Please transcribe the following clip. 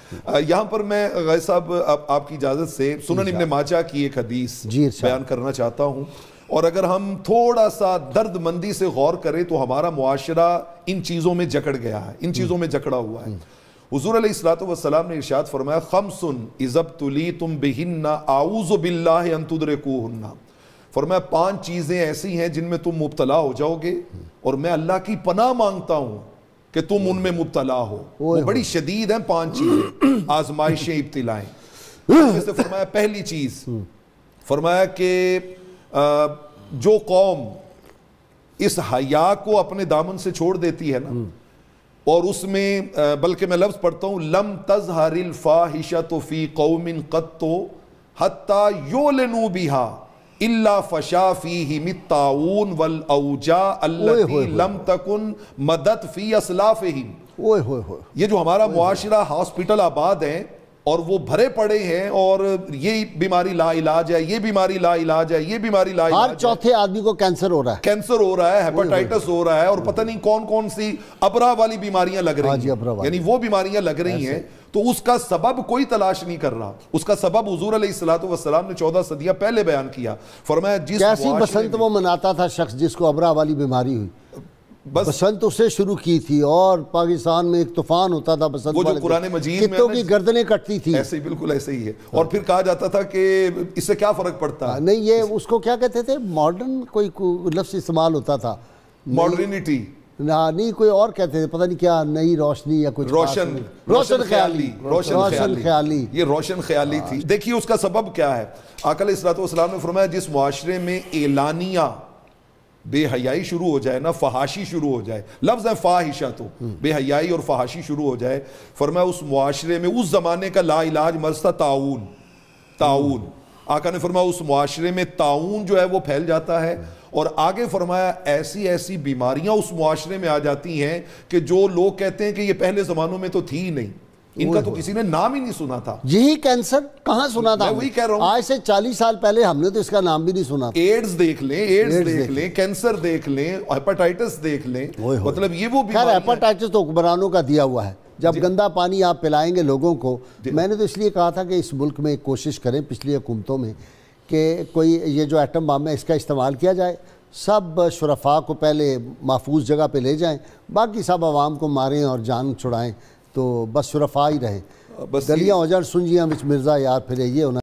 یہاں پر میں غیر صاحب آپ کی اجازت سے سنن ابن ماجہ کی ایک حدیث بیان کرنا چاہتا ہوں، اور اگر ہم تھوڑا سا درد مندی سے غور کریں تو ہمارا معاشرہ ان چیزوں میں جکڑ گیا ہے، ان چیزوں میں جکڑا ہوا ہے۔ حضور علیہ السلام نے ارشاد فرمایا خمس اذا ابتلیتم بہن اعوذ باللہ ان تدرکوہن، فرمایا 5 چیزیں ایسی ہیں جن میں تم مبتلا ہو جاؤ گے اور میں اللہ کی پناہ مانگتا ہوں کہ تم ان میں مبتلا ہو۔ وہ بڑی شدید ہیں 5 چیزیں، آزمائشیں، ابتلائیں۔ جیسے فرمایا پہلی چیز فرمایا کہ جو قوم اس حیا کو اپنے دامن سے چھوڑ دیتی ہے نا، اور اس میں بلکہ میں لفظ پڑھتا ہوں لم تظہر الفاحشۃ فی قوم قط حتی یعلنوا بها الا فشا فیہم الطاعون والاوجاع التي لم تکن مدت فی اسلافہم۔ یہ جو ہمارا معاشرہ ہاسپٹل آباد ہے اور وہ بھرے پڑے ہیں، اور یہ بیماری لا علاج ہے، یہ بیماری لا علاج ہے، یہ بیماری لا علاج ہے، ہر چوتھے آدمی کو کینسر ہو رہا ہے، کینسر ہو رہا ہے، ہیپاٹائٹس ہو رہا ہے، اور پتہ نہیں کون کون سی ابرا والی بیماریاں لگ رہی ہیں، یعنی وہ بیماریاں لگ رہی ہیں۔ تو اس کا سبب کوئی تلاش نہیں کر رہا، اس کا سبب حضور علیہ السلام نے 14 صدیاں پہلے بیان کیا۔ فرمایا جس کیسی بسنت وہ مناتا تھا شخص جس کو ابرا والی بیماری ہوئی، بسنت اسے شروع کی تھی، اور پاکستان میں ایک طوفان ہوتا تھا بسنت وہ جو قرآن مجید میں کتوں کی گردنیں کٹتی تھی، ایسے ہی بالکل ایسے ہی ہے۔ اور پھر کہا جاتا تھا کہ اس سے کیا فرق پڑتا ہے، نہیں یہ اس کو کیا کہتے تھے، ماڈرن کوئی لفظ استعمال ہوتا تھا، ماڈرنٹی نہیں کوئی اور کہتے تھے، پتہ نہیں کیا، نئی روشنی یا کچھ، روشن خیالی، روشن خیالی، یہ روشن خیالی تھی۔ دیکھیے اس کا سبب کیا ہے۔ آقا علیہ السلام نے فرمایا جس معاشرے میں اعلانیہ بے حیائی شروع ہو جائے نا، فحاشی شروع ہو جائے، لفظ ہے فاحشہ، تو بے حیائی اور فحاشی شروع ہو جائے، فرمایا اس معاشرے میں اس زمانے کا لا علاج مرض تھا طاعون۔ آقا نے فرمایا اس معاشرے میں طاعون جو ہے وہ پھیل جاتا ہے، اور آگے فرمایا ایسی ایسی بیماریاں اس معاشرے میں آ جاتی ہیں کہ جو لوگ کہتے ہیں کہ یہ پہلے زمانوں میں تو تھی ہی نہیں، ان کا تو کسی نے نام ہی نہیں سنا تھا۔ یہی کینسر کہاں سنا تھا، میں وہی کہہ رہا ہوں، آج سے 40 سال پہلے ہم نے تو اس کا نام بھی نہیں سنا۔ ایڈز دیکھ لیں، کینسر دیکھ لیں، ہیپاٹائٹس دیکھ لیں، مطلب یہ وہ خیر ہیپاٹائٹس تو حکمرانوں کا دیا ہوا ہے۔ جب گندا پانی آپ پلائیں گے لوگوں کو، میں نے تو اس لیے کہا تھا کہ اس ملک میں ایک کوشش کریں پچھلی حکومتوں میں کہ کوئی یہ جو ایٹم بم ہے اس کا استعمال کیا جائے، سب شرفاء کو پہلے محفوظ جگہ پہ لے جائیں، باقی سب عوام کو ماریں اور جان چھڑائیں، تو بس شرفاء ہی رہیں، گلیاں ہو جان سنجیاں وچ مرزا یار پھرے، یہ ہونا